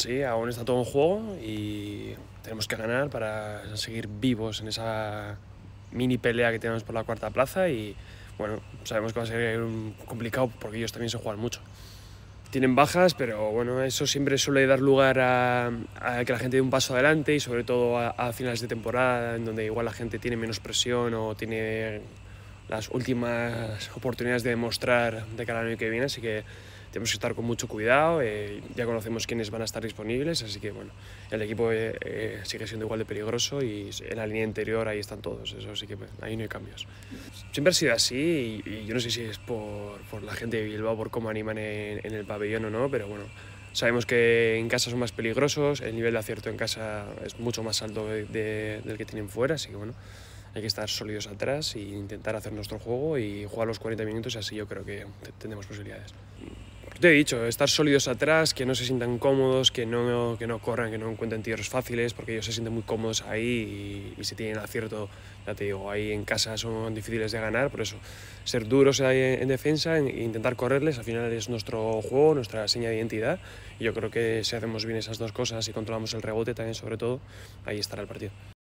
Sí, aún está todo en juego y tenemos que ganar para seguir vivos en esa mini pelea que tenemos por la cuarta plaza y bueno, sabemos que va a ser complicado porque ellos también se juegan mucho. Tienen bajas, pero bueno, eso siempre suele dar lugar a que la gente dé un paso adelante y sobre todo a finales de temporada, en donde igual la gente tiene menos presión o tiene las últimas oportunidades de demostrar de cara al año que viene, así que tenemos que estar con mucho cuidado, ya conocemos quiénes van a estar disponibles, así que bueno, el equipo sigue siendo igual de peligroso y en la línea interior ahí están todos, eso sí que ahí no hay cambios. Siempre ha sido así y yo no sé si es por la gente de Bilbao, por cómo animan en el pabellón o no, pero bueno, sabemos que en casa son más peligrosos, el nivel de acierto en casa es mucho más alto del que tienen fuera, así que bueno, hay que estar sólidos atrás e intentar hacer nuestro juego y jugar los 40 minutos y así yo creo que tendremos posibilidades. Te he dicho, estar sólidos atrás, que no se sientan cómodos, que no corran, que no encuentren tiros fáciles, porque ellos se sienten muy cómodos ahí y si tienen acierto, ya te digo, ahí en casa son difíciles de ganar, por eso ser duros ahí en defensa e intentar correrles, al final es nuestro juego, nuestra seña de identidad y yo creo que si hacemos bien esas dos cosas y controlamos el rebote también sobre todo, ahí estará el partido.